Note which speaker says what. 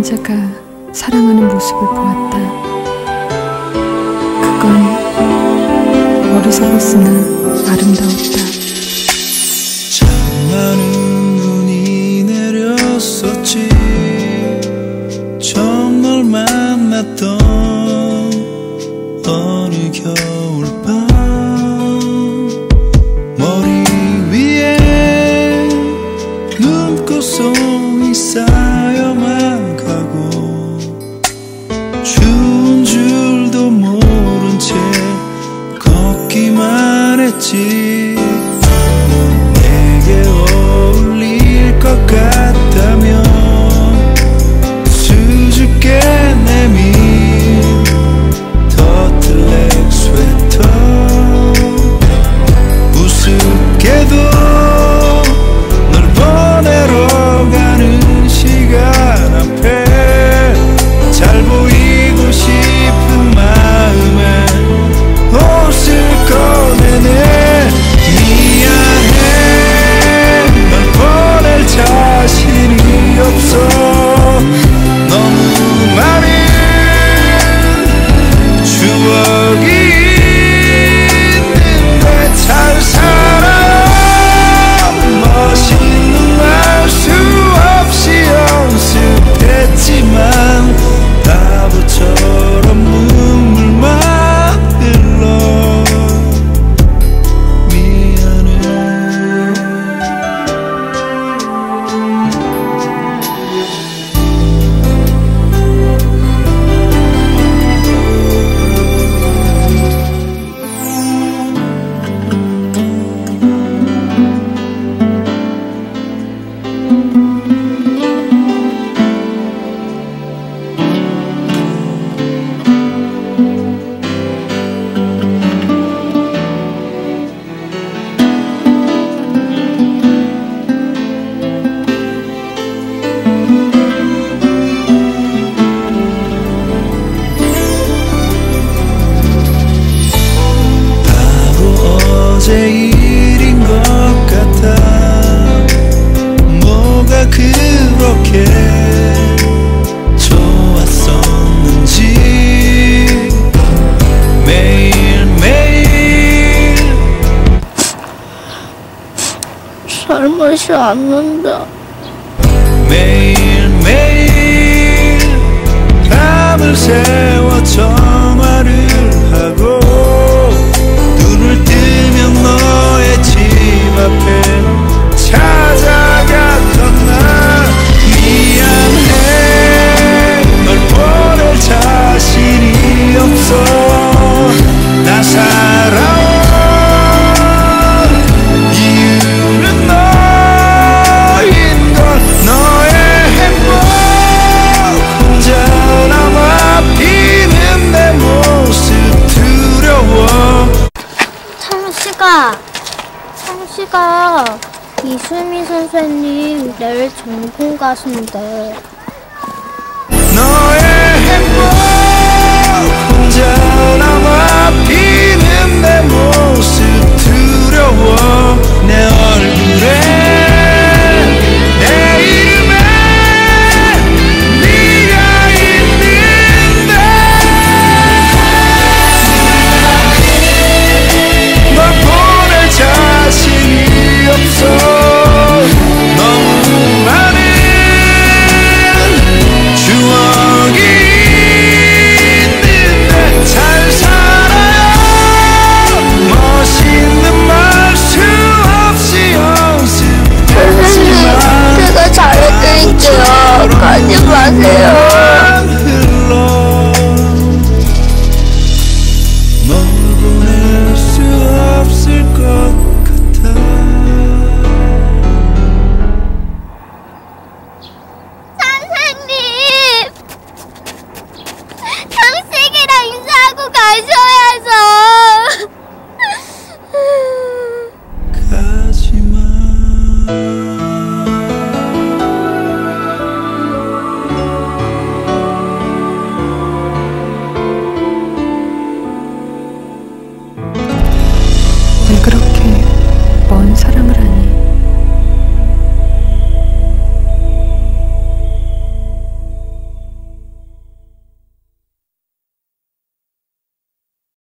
Speaker 1: 여자가 사랑하는 모습을 보았다. 그건 어리석었으나 아름다웠다.
Speaker 2: 참 많은 눈이 내렸었지. 처음 널 만났던 어느 겨울밤, 머리 위에 눈꽃송이 쌓여만 가고 추운 줄도 모른 채 걷기만 했지. 내게 어울릴 것 같다면 수줍게 내민 터틀넥 스웨터, 우습게도 널 보내러 가는 시간 앞에 잘 보이고 싶은 마음에 옷을 꺼내네. 미안해, 널 보낼 자신이 없어. 너무 많은 추억이 있는데 잘 살아. 멋있는 말 수 없이 연습했지만 바보처럼 눈물만 흘러. 미안해. 어제 일인 것 같아. 뭐가 그렇게 좋았었는지 매일매일
Speaker 3: 잘못이 않는다.
Speaker 2: 매일매일 밤을 새워 전화를 하고 눈을 뜨면 너의 집 앞에 찾아갔던 나. 미안해, 널 보낼 자신이 없어. 나 살아온 이유는 너인 걸. 너의 행복 혼자 남아 비는 내 모습 두려워.
Speaker 3: 상씨가 이수미 선생님 내일 전공 가신대.